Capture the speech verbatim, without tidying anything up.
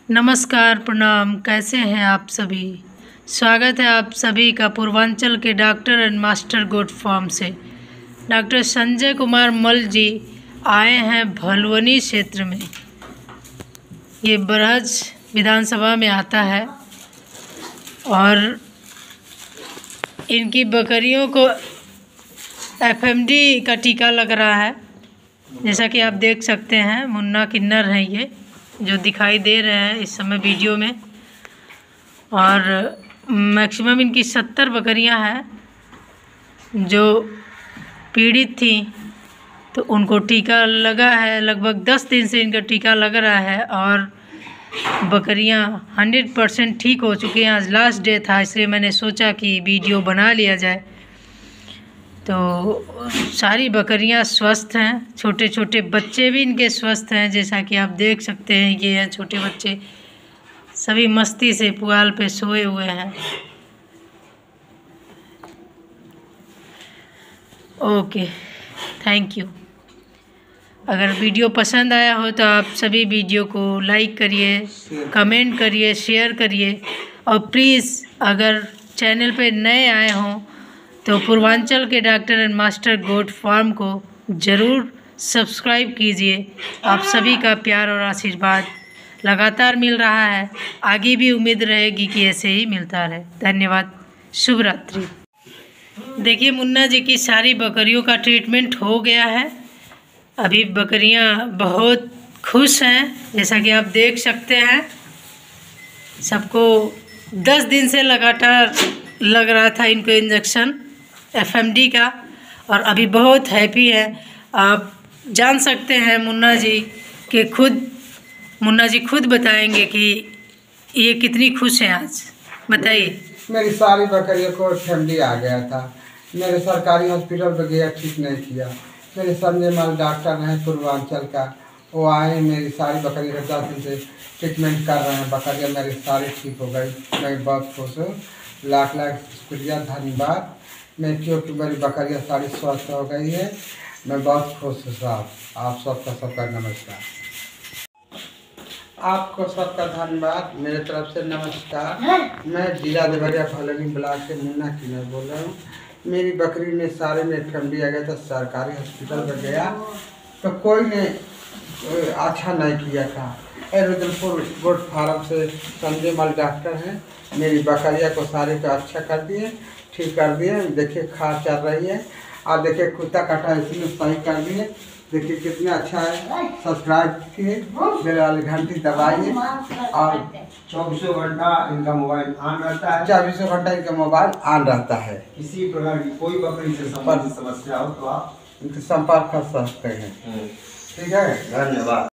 नमस्कार, प्रणाम। कैसे हैं आप सभी? स्वागत है आप सभी का पूर्वांचल के doctor and master goat farm से। डॉक्टर संजय कुमार मल जी आए हैं भलुवनी क्षेत्र में। ये बरहज विधानसभा में आता है और इनकी बकरियों को एफ एम डी का टीका लग रहा है। जैसा कि आप देख सकते हैं, मुन्ना किन्नर हैं ये जो दिखाई दे रहे हैं इस समय वीडियो में। और मैक्सिमम इनकी सत्तर बकरियां हैं जो पीड़ित थी, तो उनको टीका लगा है। लगभग दस दिन से इनका टीका लग रहा है और बकरियां हंड्रेड परसेंट ठीक हो चुकी हैं। आज लास्ट डे था, इसलिए मैंने सोचा कि वीडियो बना लिया जाए। तो सारी बकरियां स्वस्थ हैं, छोटे छोटे बच्चे भी इनके स्वस्थ हैं। जैसा कि आप देख सकते हैं, ये हैं छोटे बच्चे, सभी मस्ती से पुआल पे सोए हुए हैं। Okay, thank you. अगर वीडियो पसंद आया हो तो आप सभी वीडियो को लाइक करिए, कमेंट करिए, शेयर करिए और प्लीज़ अगर चैनल पे नए आए हों तो पूर्वांचल के doctor and master goat farm को ज़रूर सब्सक्राइब कीजिए। आप सभी का प्यार और आशीर्वाद लगातार मिल रहा है, आगे भी उम्मीद रहेगी कि ऐसे ही मिलता रहे। धन्यवाद, शुभ रात्रि। देखिए, मुन्ना जी की सारी बकरियों का ट्रीटमेंट हो गया है। अभी बकरियां बहुत खुश हैं, जैसा कि आप देख सकते हैं। सबको दस दिन से लगातार लग रहा था इनको इंजेक्शन एफ एम डी का, और अभी बहुत हैप्पी है। आप जान सकते हैं मुन्ना जी के खुद मुन्ना जी खुद बताएंगे कि ये कितनी खुश हैं आज। बताइए। मेरी सारी बकरियों को एफ एम डी आ गया था। मेरे सरकारी हॉस्पिटल में गया, ठीक नहीं किया। मेरे संजय मल डॉक्टर हैं पूर्वांचल का, वो आए, मेरी सारी बकरी का दस दिन से ट्रीटमेंट कर रहे हैं। बकरियाँ मेरी सारी ठीक हो गई। मैं बहुत खुश हूँ। लाख लाख शुक्रिया, धन्यवाद। मैं क्योंकि मेरी बकरियाँ सारी स्वस्थ हो गई है। मैं बहुत खुश हूँ साहब। आप सबका सबका नमस्कार। आपको सबका धन्यवाद, मेरे तरफ से नमस्कार। मैं जिला देवरिया भलुवनी ब्लॉक से मुन्ना किन्नर बोल रहा हूँ। मेरी बकरी में सारे में एफ एम डी आ गया था। सरकारी हॉस्पिटल में गया तो कोई ने अच्छा नहीं किया था। रुद्रपुर गोट फार्म से संजय मल डॉक्टर हैं, मेरी बकरिया को सारे को अच्छा कर दिए, ठीक कर दिए। देखिए खाद चल रही है, और देखिए कुत्ता काटा इसमें सही कर दिए। देखिए कितना अच्छा है। सब्सक्राइब कीजिए, मेरे वाली घंटी दबाइए, और चौबीसों घंटा इनका मोबाइल ऑन रहता है। चौबीसों घंटा इनका मोबाइल ऑन रहता है। किसी प्रकार की कोई बकरी से संबंधित समस्या हो तो आप इनसे संपर्क कर सकते हैं। ठीक है, धन्यवाद।